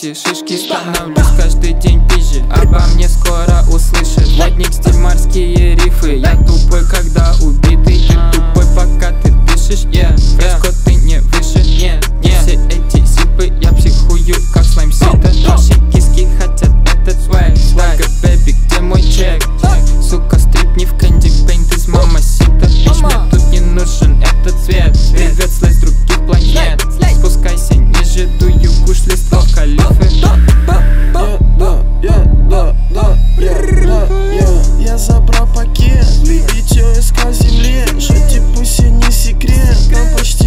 эти шишки. Становлюсь каждый день пизже, обо мне скоро услышат. Водник, стиль, морские рифы. Я тупой, когда убитый. Ты тупой, пока ты дышишь. Фреско, ты не выше. Все эти сипы, я психую, как слайм сита. Ваши киски хотят этот свэг. Свага, бэби, где мой чек? Сука, стрипни в кэнди пейнт из мама сита. Бич, мне тут не нужен этот цвет. Привет, слэз других планет. Спускайся ниже, дую куш, листво халифы. Я забрал пакет, и чё искал земле. Шоти пусть не секрет, но почти